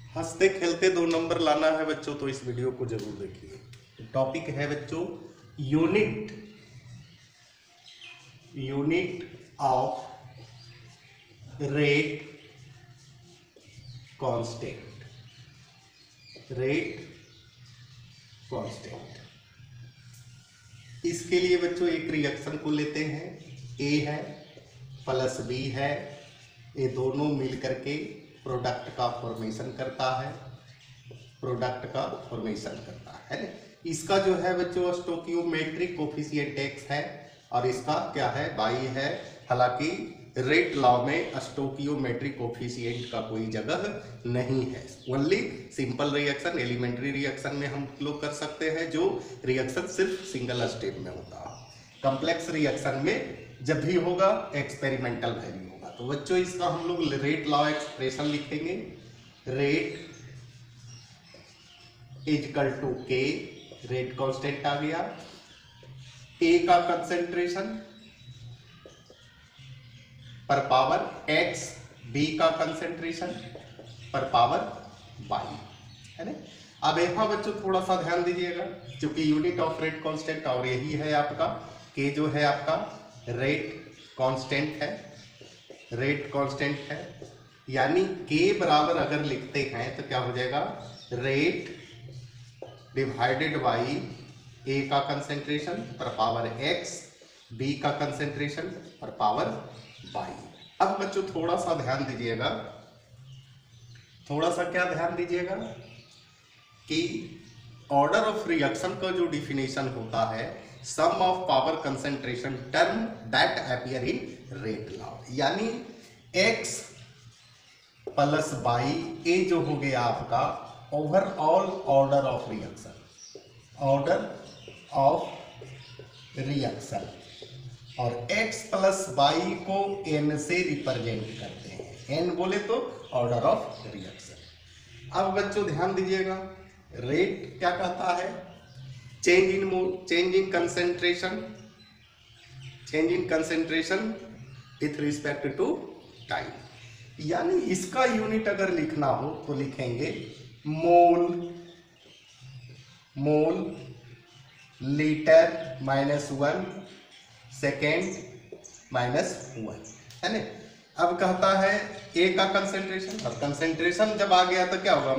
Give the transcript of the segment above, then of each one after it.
हंसते खेलते 2 नंबर लाना है बच्चों, तो इस वीडियो को जरूर देखिए। टॉपिक है बच्चों यूनिट ऑफ रेट कांस्टेंट। इसके लिए बच्चों एक रिएक्शन को लेते हैं, ए है प्लस बी है, ये दोनों मिल करके प्रोडक्ट का फॉर्मेशन करता है ना। इसका जो है बच्चों स्टोकियोमेट्रिक कोफिशिएंट एक्स है और इसका क्या है वाई है। हालांकि रेट लॉ में स्टोकियोमेट्रिक कोफिशिएंट का कोई जगह नहीं है, only simple reaction elementary reaction में हम लोग कर सकते हैं, जो रिएक्शन सिर्फ सिंगल स्टेप में होता है। कॉम्प्लेक्स रिएक्शन में जब भी होगा एक्सपेरिमेंटल वैल्यू होगा। तो बच्चों इसका हम लोग रेट लॉ एक्सप्रेशन लिखेंगे, rate is equal to K, rate constant आ गया, ए का कंसेंट्रेशन पर पावर एक्स, बी का कंसेंट्रेशन पर पावर वाई, है ना। अब यहाँ बच्चों थोड़ा सा ध्यान दीजिएगा, क्योंकि यूनिट ऑफ रेट कांस्टेंट और यही है आपका के, जो है आपका रेट कांस्टेंट है, यानी के बराबर अगर लिखते हैं तो क्या हो जाएगा, रेट डिवाइडेड बाई ए का कंसेंट्रेशन पर पावर एक्स, बी का कंसेंट्रेशन पर पावर वाई। अब बच्चों थोड़ा सा ध्यान दीजिएगा, क्या ध्यान दीजिएगा कि ऑर्डर ऑफ रिएक्शन का जो डिफिनेशन होता है, sum of power concentration term that appear in rate law, यानी एक्स प्लस वाई, ए जो हो गया आपका ओवरऑल ऑर्डर ऑफ रिएक्शन, और x प्लस वाई को n से रिप्रेजेंट करते हैं, n बोले तो ऑर्डर ऑफ रिएक्शन। अब बच्चों ध्यान दीजिएगा, रेट क्या कहता है, change in concentration with respect to time, यानी इसका यूनिट अगर लिखना हो तो लिखेंगे मोल लीटर -1 सेकेंड -1, है ना। अब कहता है ए का कंसेंट्रेशन, अब कंसेंट्रेशन जब आ गया तो क्या होगा,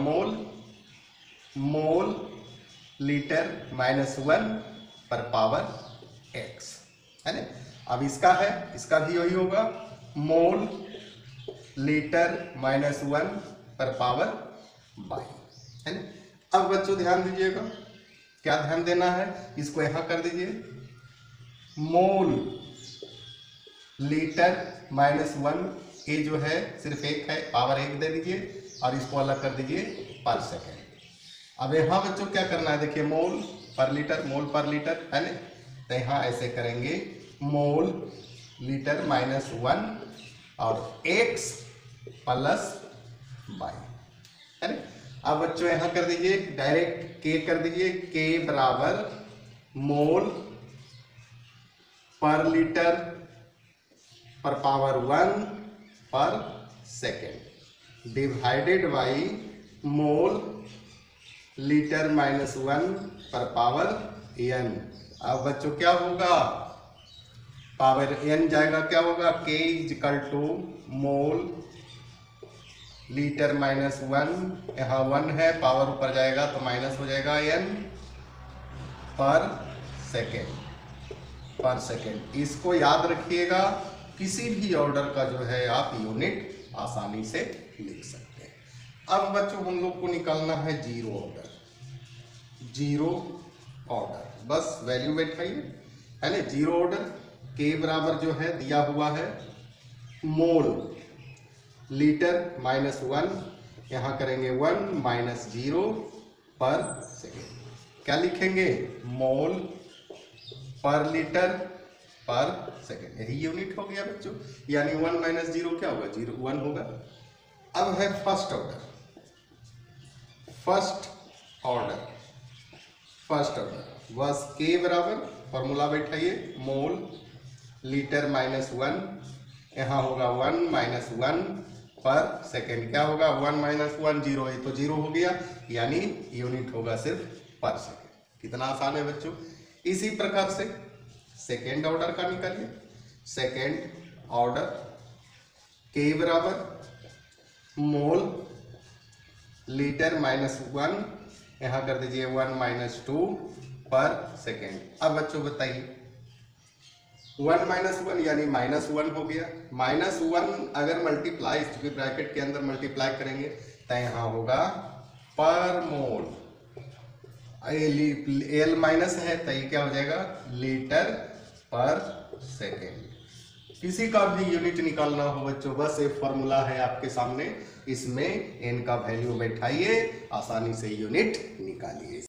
मोल लीटर -1 पर पावर एक्स, है ना। अब इसका भी वही होगा, मोल लीटर -1 पर पावर वाई, है ना। अब बच्चों ध्यान दीजिएगा, क्या ध्यान देना है, इसको यहां कर दीजिए, मोल लीटर -1, ए जो है सिर्फ एक है, पावर 1 दे दीजिए और इसको अलग कर दीजिए पर सेकेंड। अब यहां बच्चों क्या करना है, देखिए मोल पर लीटर, है ना। तो यहां ऐसे करेंगे, मोल लीटर -1 और एक्स प्लस वाई, है ना। अब बच्चों यहां कर दीजिए डायरेक्ट के कर दीजिए, के बराबर मोल पर लीटर पर पावर 1 पर second divided by mole litre -1 पर पावर n। अब बच्चों क्या होगा, पावर n जाएगा, क्या होगा, k equal to mole litre -1, यहाँ 1 है, पावर ऊपर जाएगा तो माइनस हो जाएगा n पर सेकेंड। इसको याद रखिएगा, किसी भी ऑर्डर का जो है आप यूनिट आसानी से लिख सकते हैं। अब बच्चों हम लोग को निकालना है जीरो ऑर्डर, बस वैल्यू बैठाइए, है ना। जीरो ऑर्डर के बराबर जो है दिया हुआ है, मोल लीटर -1, यहाँ करेंगे 1 -0 पर सेकेंड, क्या लिखेंगे, मोल पर लीटर पर सेकेंड, यही यूनिट हो गया बच्चों, यानी 1 -0 क्या होगा, 1 होगा। अब है फर्स्ट ऑर्डर बस के बराबर फॉर्मूला बैठाइए, मोल लीटर -1, यहाँ होगा 1 -1 पर सेकेंड। क्या होगा 1 माइनस 1 0, ये तो 0 हो गया, यानी यूनिट होगा सिर्फ पर सेकेंड। कितना आसान है बच्चों। इसी प्रकार से सेकेंड ऑर्डर का निकालिए। सेकेंड ऑर्डर के बराबर मोल लीटर माइनस 1, यहाँ कर दीजिए 1 माइनस 2 पर सेकेंड। अब बच्चों बताइए 1 माइनस 1 यानी -1 हो गया। -1 अगर मल्टीप्लाई, चूंकि ब्रैकेट के अंदर मल्टीप्लाई करेंगे तो यहाँ होगा पर मोल। एल माइनस है तो ये क्या हो जाएगा लीटर पर सेकेंड। किसी का भी यूनिट निकालना हो बच्चों, बस एक फॉर्मूला है आपके सामने, इसमें एन का वैल्यू बैठाइए, आसानी से यूनिट निकालिए।